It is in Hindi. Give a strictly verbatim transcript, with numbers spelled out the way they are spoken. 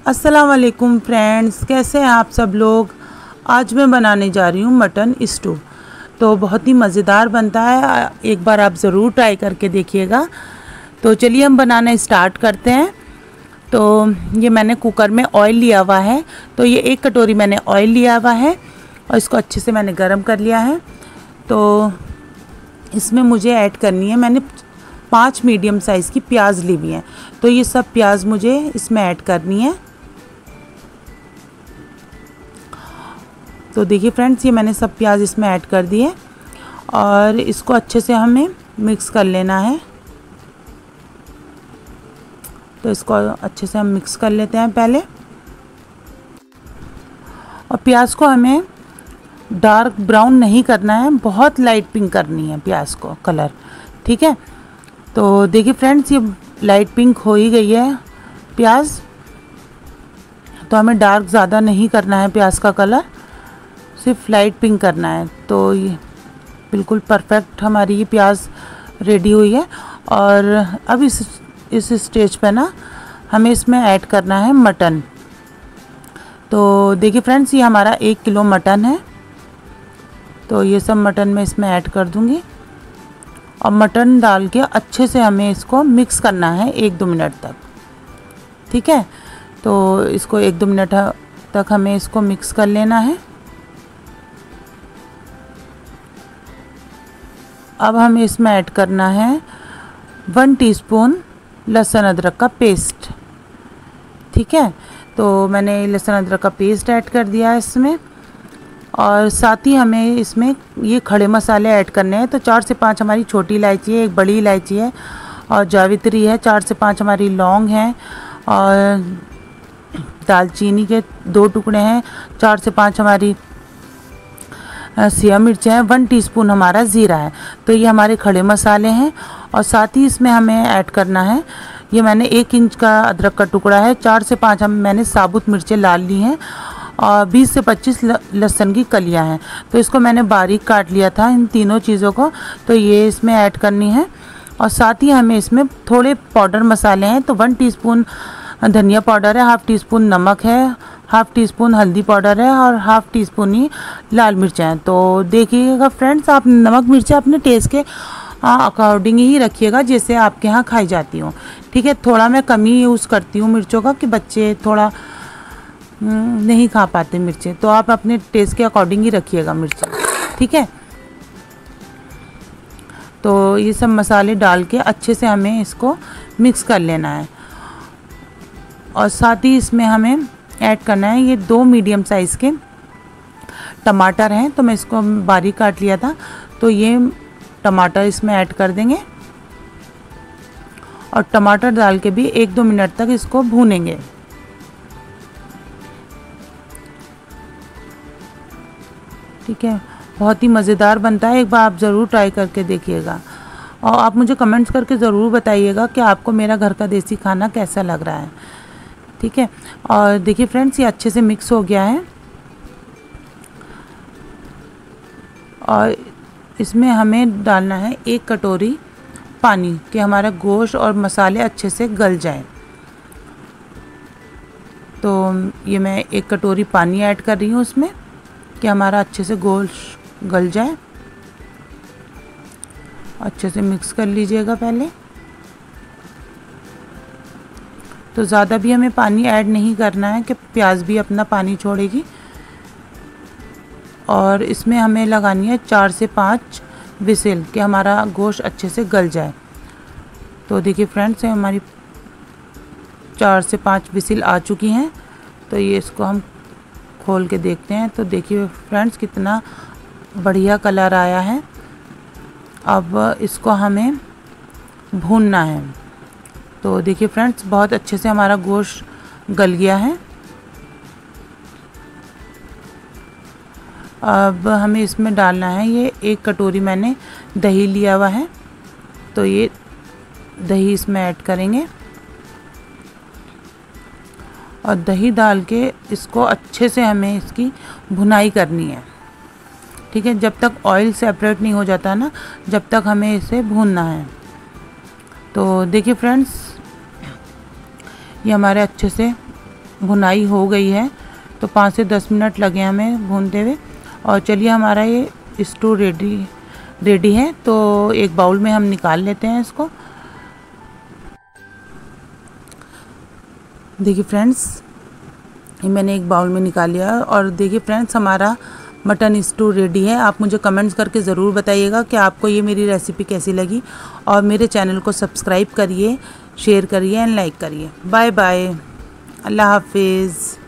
अस्सलाम वालेकुम फ्रेंड्स, कैसे हैं आप सब लोग। आज मैं बनाने जा रही हूँ मटन स्टू। तो बहुत ही मज़ेदार बनता है, एक बार आप ज़रूर ट्राई करके देखिएगा। तो चलिए हम बनाना स्टार्ट करते हैं। तो ये मैंने कुकर में ऑयल लिया हुआ है, तो ये एक कटोरी मैंने ऑयल लिया हुआ है और इसको अच्छे से मैंने गरम कर लिया है। तो इसमें मुझे ऐड करनी है, मैंने पाँच मीडियम साइज़ की प्याज ली हुई है, तो ये सब प्याज मुझे इसमें ऐड करनी है। तो देखिए फ्रेंड्स, ये मैंने सब प्याज इसमें ऐड कर दिए और इसको अच्छे से हमें मिक्स कर लेना है। तो इसको अच्छे से हम मिक्स कर लेते हैं पहले। और प्याज को हमें डार्क ब्राउन नहीं करना है, बहुत लाइट पिंक करनी है प्याज को कलर, ठीक है। तो देखिए फ्रेंड्स, ये लाइट पिंक हो ही गई है प्याज। तो हमें डार्क ज़्यादा नहीं करना है प्याज का कलर, सिर्फ लाइट पिंक करना है। तो ये बिल्कुल परफेक्ट हमारी ये प्याज रेडी हुई है। और अब इस इस स्टेज पे ना हमें इसमें ऐड करना है मटन। तो देखिए फ्रेंड्स, ये हमारा एक किलो मटन है, तो ये सब मटन मैं इसमें ऐड कर दूंगी। और मटन डाल के अच्छे से हमें इसको मिक्स करना है एक दो मिनट तक, ठीक है। तो इसको एक दो मिनट तक हमें इसको मिक्स कर लेना है। अब हमें इसमें ऐड करना है वन टीस्पून लहसुन अदरक का पेस्ट, ठीक है। तो मैंने लहसुन अदरक का पेस्ट ऐड कर दिया है इसमें। और साथ ही हमें इसमें ये खड़े मसाले ऐड करने हैं। तो चार से पाँच हमारी छोटी इलायची है, एक बड़ी इलायची है और जावित्री है, चार से पाँच हमारी लौंग हैं और दालचीनी के दो टुकड़े हैं, चार से पाँच हमारी सिया मिर्चें हैं, वन टीस्पून हमारा ज़ीरा है। तो ये हमारे खड़े मसाले हैं। और साथ ही इसमें हमें ऐड करना है, ये मैंने एक इंच का अदरक का टुकड़ा है, चार से पाँच हम मैंने साबुत मिर्चें लाल ली हैं और बीस से पच्चीस लहसुन की कलियां हैं। तो इसको मैंने बारीक काट लिया था इन तीनों चीज़ों को, तो ये इसमें ऐड करनी है। और साथ ही हमें इसमें थोड़े पाउडर मसाले हैं, तो वन टीस्पून धनिया पाउडर है, हाफ़ टी स्पून नमक है, हाफ़ टी स्पून हल्दी पाउडर है और हाफ़ टी स्पून ही लाल मिर्चा है। तो देखिएगा फ्रेंड्स, आप नमक मिर्चा अपने टेस्ट के अकॉर्डिंग ही रखिएगा, जैसे आपके यहाँ खाई जाती हो, ठीक है। थोड़ा मैं कम ही यूज़ करती हूँ मिर्चों का, कि बच्चे थोड़ा नहीं खा पाते मिर्चें, तो आप अपने टेस्ट के अकॉर्डिंग ही रखिएगा मिर्च, ठीक है। तो ये सब मसाले डाल के अच्छे से हमें इसको मिक्स कर लेना है। और साथ ही इसमें हमें ऐड करना है, ये दो मीडियम साइज़ के टमाटर हैं, तो मैं इसको बारीक काट लिया था, तो ये टमाटर इसमें ऐड कर देंगे। और टमाटर डाल के भी एक दो मिनट तक इसको भूनेंगे। ठीक है, बहुत ही मज़ेदार बनता है, एक बार आप ज़रूर ट्राई करके देखिएगा। और आप मुझे कमेंट्स करके ज़रूर बताइएगा कि आपको मेरा घर का देसी खाना कैसा लग रहा है, ठीक है। और देखिए फ्रेंड्स, ये अच्छे से मिक्स हो गया है। और इसमें हमें डालना है एक कटोरी पानी, कि हमारा गोश्त और मसाले अच्छे से गल जाएं। तो ये मैं एक कटोरी पानी ऐड कर रही हूँ उसमें, कि हमारा अच्छे से गोश्त गल जाए। अच्छे से मिक्स कर लीजिएगा पहले। तो ज़्यादा भी हमें पानी ऐड नहीं करना है, कि प्याज भी अपना पानी छोड़ेगी। और इसमें हमें लगानी है चार से पाँच विसिल, कि हमारा गोश्त अच्छे से गल जाए। तो देखिए फ्रेंड्स, हमारी चार से पाँच विसिल आ चुकी हैं। तो ये इसको हम खोल के देखते हैं। तो देखिए फ्रेंड्स, कितना बढ़िया कलर आया है। अब इसको हमें भूनना है। तो देखिए फ्रेंड्स, बहुत अच्छे से हमारा गोश्त गल गया है। अब हमें इसमें डालना है, ये एक कटोरी मैंने दही लिया हुआ है, तो ये दही इसमें ऐड करेंगे। और दही डाल के इसको अच्छे से हमें इसकी भुनाई करनी है, ठीक है। जब तक ऑयल सेपरेट नहीं हो जाता ना, जब तक हमें इसे भूनना है। तो देखिए फ्रेंड्स, ये हमारे अच्छे से भुनाई हो गई है, तो पाँच से दस मिनट लगे हमें भूनते हुए। और चलिए हमारा ये स्टू रेडी रेडी है। तो एक बाउल में हम निकाल लेते हैं इसको। देखिए फ्रेंड्स, ये मैंने एक बाउल में निकाल लिया। और देखिए फ्रेंड्स, हमारा मटन स्टू रेडी है। आप मुझे कमेंट्स करके ज़रूर बताइएगा कि आपको ये मेरी रेसिपी कैसी लगी। और मेरे चैनल को सब्सक्राइब करिए, शेयर करिए एंड लाइक करिए। बाय बाय, अल्लाह हाफिज़।